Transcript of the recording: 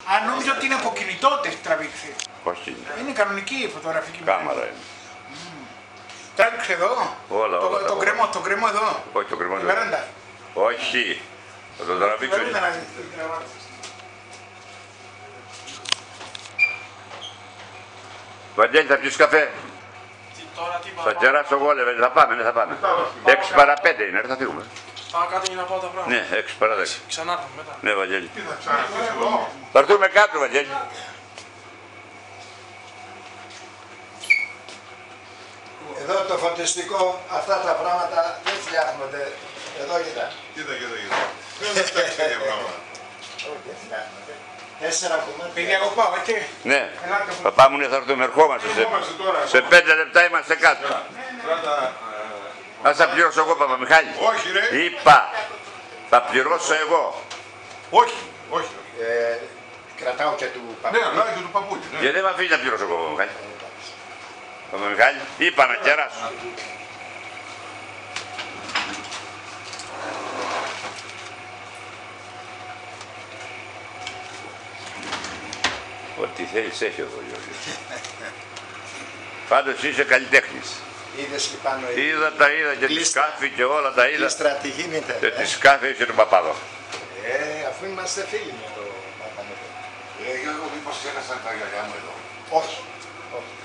Αν νόμιζα ότι είναι από κινητό ότι έχει τραβήξει. Όχι είναι. Είναι κανονική η φωτογραφική. Κάμερα είναι. Τράβηξε εδώ. Όλα, όλα. Το κρέμο εδώ. Όχι το κρεμμό. Τη βέραντα. Όχι. Θα το τραβήξω. Βέραντα να δεις τι τραβάτε. Βαγγέλη, θα πιεις καφέ. Θα κεράσω εγώ, λέει, θα πάμε, ναι, θα πάμε. 6 παρά 5 είναι, θα φύγουμε. Πάω κάτω για να πάω τα πράγματα. Ναι, 6 παρά 10. Ξανά έρθω μετά. Ναι, Βαγγέλη. Τι θα ξαναρθείς εδώ? Θα έρθουμε κάτω, Βαγγέλη. Εδώ το φωτιστικό, αυτά τα πράγματα δεν φτιάχνονται. Εδώ κοίτα. Κοίτα. Δεν θα φτιάξει τέτοια πράγματα. Όχι, δεν φτιάχνονται. 4 κομμάτια. Παιδιά, εγώ πάω, έτσι. Ναι, παπά μου, ναι, θα έρθουμε, ερχόμαστε. Σε 5 λεπτά είμαστε κάτω. Ας θα πληρώσω εγώ, Παπαμιχάλη. Όχι ρε. Είπα, θα πληρώσω εγώ. Όχι. Κρατάω και του Ναι, παππού. αλλά και του παππούλι. Γιατί δεν με αφήνει να πληρώσω εγώ, Παπαμιχάλη. Παπαμιχάλη, είπα να κεράσω. Ό,τι θέλεις έχει εδώ, Γιώργη. Πάντως είσαι καλλιτέχνης. Είδες και πάνω. Είδα και τη σκάφη και όλα τα είδα. Τι στρατηγίνεται. Και τη σκάφη είχε τον Παπάδο. Αφού είμαστε φίλοι με το Παπανικό. Γιώργο, μήπως έχασαν τα γιαγιά μου εδώ? Όχι.